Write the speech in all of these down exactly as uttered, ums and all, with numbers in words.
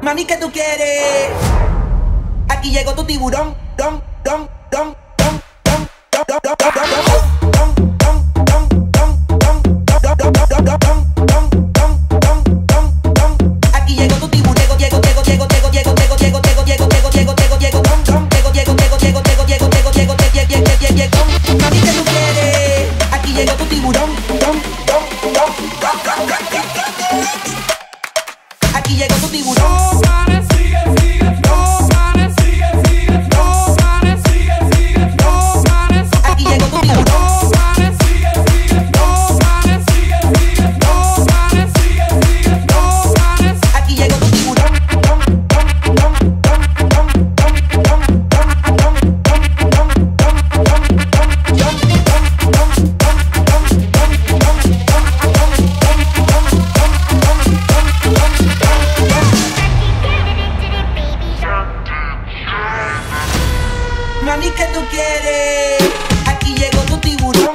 Mami, ¿qué tú quieres? Aquí llegó tu tiburón, don, don, don, don, don, don, don, don, don, don. Aquí llegó tu tiburón, llego, llego, llego, llego, llego, llego, llego, llego, llego, llego, llego, llego, llego, llego, don, don, llego, llego, llego, llego, llego, llego, llego, llego, llego, llego, llego, llego. Mami, ¿qué tú quieres? Aquí llegó tu tiburón, don, don, don, don, don, don. Aquí llegó tu tiburón. Mami, ¿qué tú quieres? Aquí llegó tu tiburón.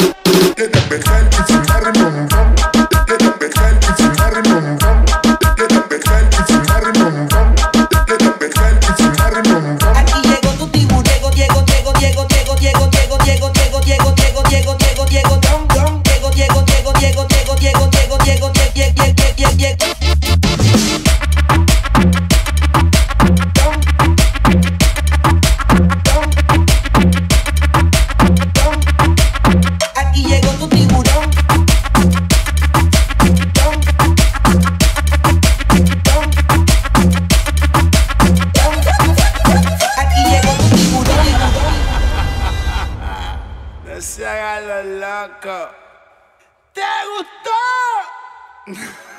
Aquí llegó tu tiburón. Llego, llego, llego, llego, llego, llego, llego, llego, llego, llego, llego, llego, llego, llego, don, don. Llego, llego, llego, llego, llego, llego, llego, llego, llego, llego, llego, llego. Aquí llegó tu tiburón. Aquí llegó tu tiburón. No se hagan los locos. ¿Te gustó?